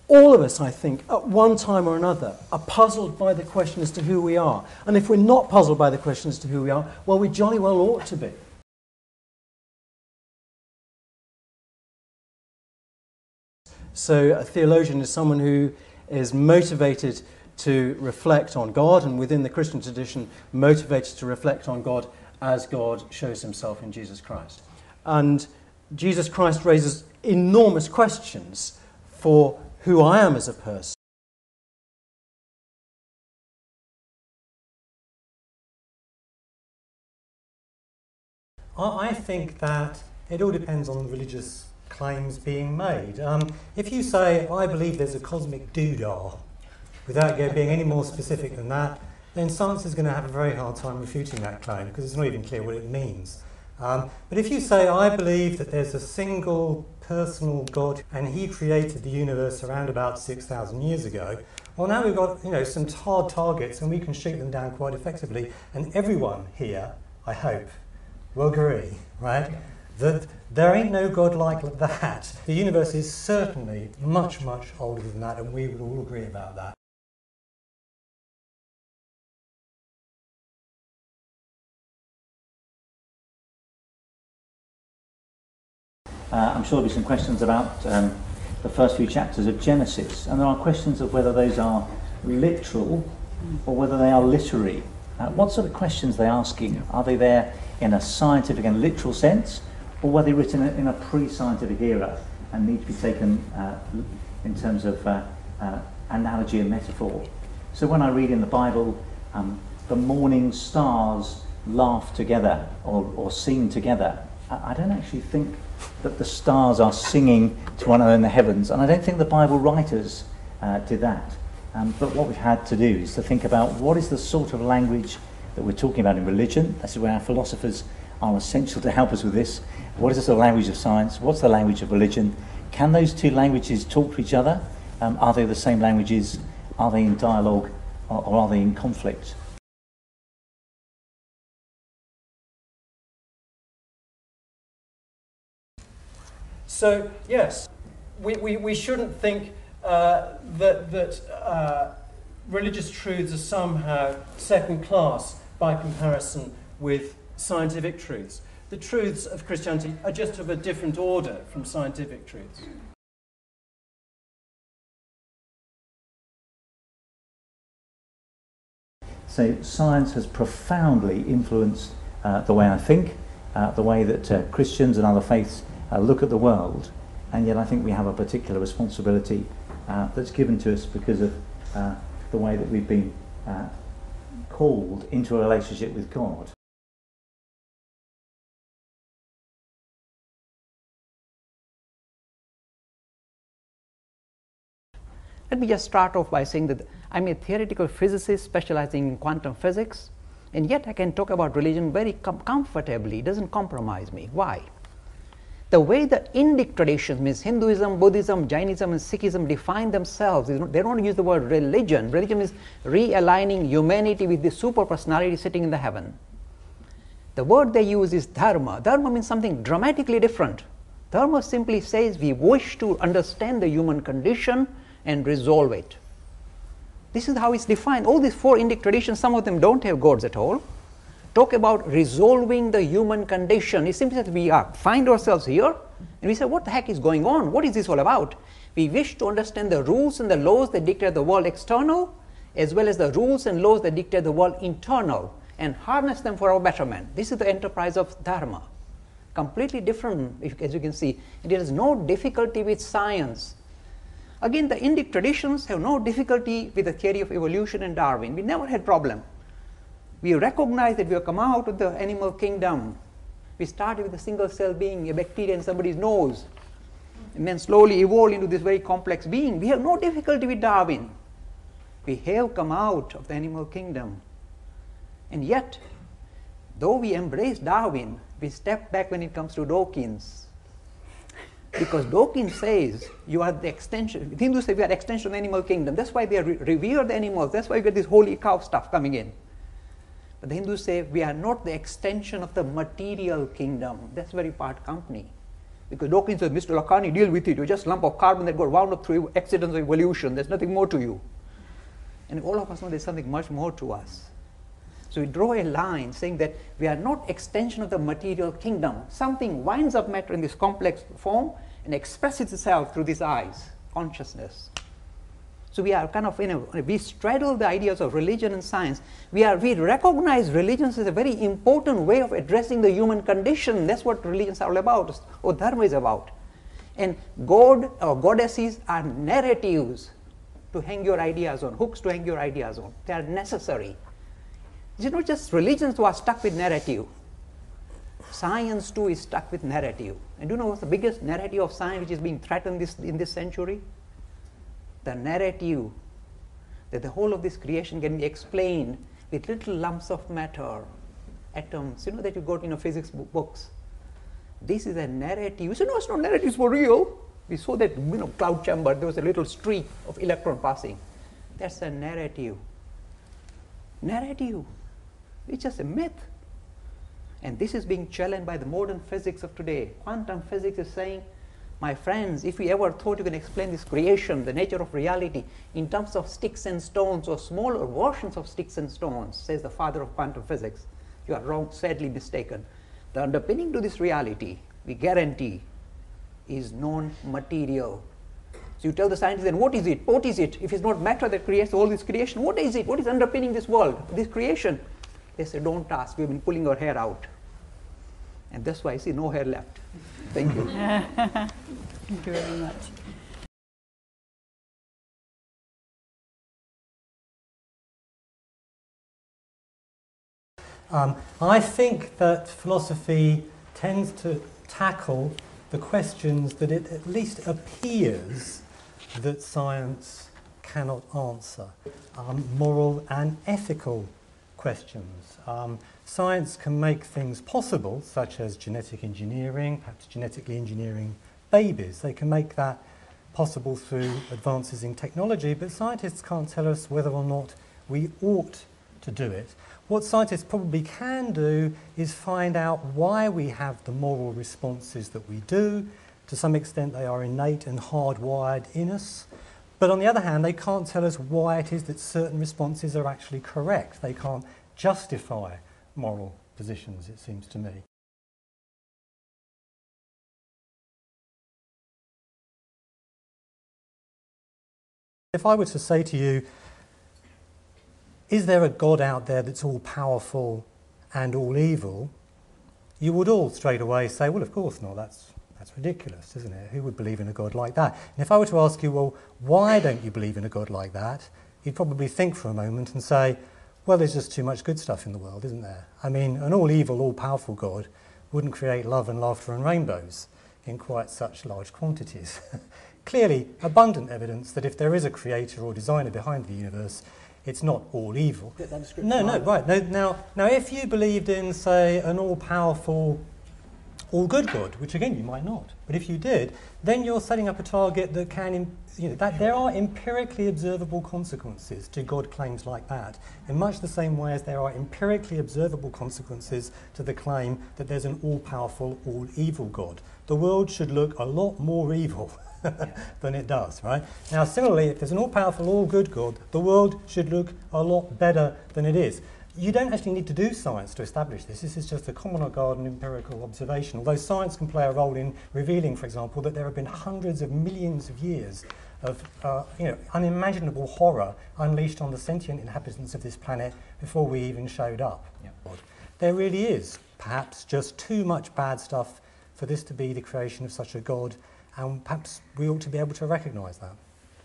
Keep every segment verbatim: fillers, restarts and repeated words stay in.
all of us, I think, at one time or another, are puzzled by the question as to who we are. And if we're not puzzled by the question as to who we are, well, we jolly well ought to be. So a theologian is someone who is motivated to reflect on God, and within the Christian tradition, motivated to reflect on God as God shows himself in Jesus Christ. And Jesus Christ raises enormous questions for who I am as a person. I think that it all depends on the religious claims being made. Um, if you say, I believe there's a cosmic doodah, without being any more specific than that, then science is going to have a very hard time refuting that claim, because it's not even clear what it means. Um, but if you say, I believe that there's a single personal God and he created the universe around about six thousand years ago, well, now we've got, you know, some hard targets and we can shoot them down quite effectively. And everyone here, I hope, will agree, right, that there ain't no God like that. The universe is certainly much, much older than that, and we would all agree about that. Uh, I'm sure there'll be some questions about um, the first few chapters of Genesis, and there are questions of whether those are literal or whether they are literary. Uh, what sort of questions are they asking? Are they there in a scientific and literal sense, or were they written in a pre-scientific era and need to be taken uh, in terms of uh, uh, analogy and metaphor? So when I read in the Bible, um, the morning stars laugh together or, or sing together, I, I don't actually think that the stars are singing to one another in the heavens, and I don't think the Bible writers uh, did that. Um, but what we've had to do is to think about what is the sort of language that we're talking about in religion. This is where our philosophers are essential to help us with this. What is the sort of language of science? What's the language of religion? Can those two languages talk to each other? Um, are they the same languages? Are they in dialogue, or, or are they in conflict? So, yes, we, we, we shouldn't think uh, that, that uh, religious truths are somehow second class by comparison with scientific truths. The truths of Christianity are just of a different order from scientific truths. So science has profoundly influenced uh, the way I think, uh, the way that uh, Christians and other faiths uh, look at the world, and yet I think we have a particular responsibility uh, that's given to us because of uh, the way that we've been uh, called into a relationship with God. Let me just start off by saying that I'm a theoretical physicist specializing in quantum physics, and yet I can talk about religion very com comfortably. It doesn't compromise me. Why? The way the Indic traditions, means Hinduism, Buddhism, Jainism, and Sikhism define themselves, they don't use the word religion. Religion is realigning humanity with the super personality sitting in the heaven. The word they use is dharma. Dharma means something dramatically different. Dharma simply says we wish to understand the human condition and resolve it. This is how it's defined. All these four Indic traditions, some of them don't have gods at all, talk about resolving the human condition. It simply says we are, find ourselves here, and we say, what the heck is going on? What is this all about? We wish to understand the rules and the laws that dictate the world external, as well as the rules and laws that dictate the world internal, and harness them for our betterment. This is the enterprise of Dharma. Completely different, if, as you can see. And there is no difficulty with science. Again, the Indic traditions have no difficulty with the theory of evolution and Darwin. We never had problem. We recognize that we have come out of the animal kingdom. We started with a single cell being, a bacteria in somebody's nose, and then slowly evolved into this very complex being. We have no difficulty with Darwin. We have come out of the animal kingdom. And yet, though we embrace Darwin, we step back when it comes to Dawkins. Because Dawkins says you are the extension, Hindus say we are extension of the animal kingdom. That's why they re revere the animals. That's why you get this holy cow stuff coming in. But the Hindus say we are not the extension of the material kingdom. That's very part company. Because Dawkins says, Mister Lacan, deal with it. You're just a lump of carbon that got wound up through accidents of evolution. There's nothing more to you. And all of us know there's something much more to us. So we draw a line saying that we are not extension of the material kingdom. Something winds up matter in this complex form and expresses itself through these eyes, consciousness. So we are kind of, you know, we straddle the ideas of religion and science. We are, we recognize religions as a very important way of addressing the human condition. That's what religions are all about, or dharma is about. And God or goddesses are narratives to hang your ideas on, hooks to hang your ideas on. They are necessary. It's not just religions who are stuck with narrative. Science too is stuck with narrative. And do you know what's the biggest narrative of science which is being threatened this, in this century? The narrative that the whole of this creation can be explained with little lumps of matter, atoms, you know, that you got in your physics books. This is a narrative. You say, no, it's not narrative, it's for real. We saw that, you know, cloud chamber, there was a little streak of electron passing. That's a narrative. Narrative. It's just a myth. And this is being challenged by the modern physics of today. Quantum physics is saying, my friends, if you ever thought you can explain this creation, the nature of reality, in terms of sticks and stones or smaller versions of sticks and stones, says the father of quantum physics, you are wrong, sadly mistaken. The underpinning to this reality, we guarantee, is non-material. So you tell the scientists, then what is it? What is it? If it's not matter that creates all this creation, what is it? What is underpinning this world, this creation? They say, don't ask, we've been pulling our hair out. And that's why I see no hair left. Thank you. Thank you very much. Um, I think that philosophy tends to tackle the questions that it at least appears that science cannot answer. Um, moral and ethical questions. Um, science can make things possible, such as genetic engineering, perhaps genetically engineering babies. They can make that possible through advances in technology, but scientists can't tell us whether or not we ought to do it. What scientists probably can do is find out why we have the moral responses that we do. To some extent, they are innate and hardwired in us. But on the other hand, they can't tell us why it is that certain responses are actually correct. They can't justify moral positions, it seems to me. If I were to say to you, is there a God out there that's all powerful and all evil? You would all straight away say, well, of course not, that's, that's ridiculous, isn't it? Who would believe in a God like that? And if I were to ask you, well, why don't you believe in a God like that? You'd probably think for a moment and say, well, there's just too much good stuff in the world, isn't there? I mean, an all-evil, all-powerful God wouldn't create love and laughter and rainbows in quite such large quantities. Clearly, abundant evidence that if there is a creator or designer behind the universe, it's not all evil. No, no, right. No, now, now, if you believed in, say, an all-powerful, all-good God, which again you might not, but if you did, then you're setting up a target that can, you know, that there are empirically observable consequences to God claims like that, in much the same way as there are empirically observable consequences to the claim that there's an all-powerful, all-evil God. The world should look a lot more evil than it does, right? Now, similarly, if there's an all-powerful, all-good God, the world should look a lot better than it is. You don't actually need to do science to establish this. This is just a common or garden empirical observation, although science can play a role in revealing, for example, that there have been hundreds of millions of years of uh, you know, unimaginable horror unleashed on the sentient inhabitants of this planet before we even showed up. Yeah. There really is perhaps just too much bad stuff for this to be the creation of such a God, and perhaps we ought to be able to recognise that.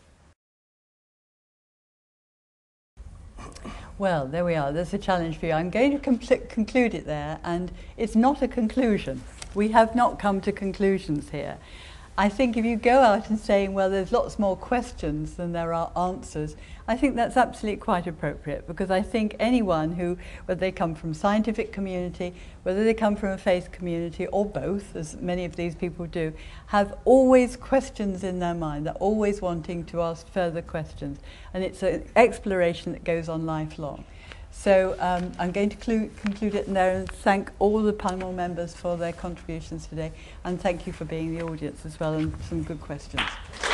Well, there we are. There's a challenge for you. I'm going to compl- conclude it there, and it's not a conclusion. We have not come to conclusions here. I think if you go out and saying, well, there's lots more questions than there are answers, I think that's absolutely quite appropriate, because I think anyone who, whether they come from scientific community, whether they come from a faith community, or both, as many of these people do, have always questions in their mind. They're always wanting to ask further questions. And it's an exploration that goes on lifelong. So um, I'm going to clu- conclude it there and thank all the panel members for their contributions today, and thank you for being the audience as well and some good questions.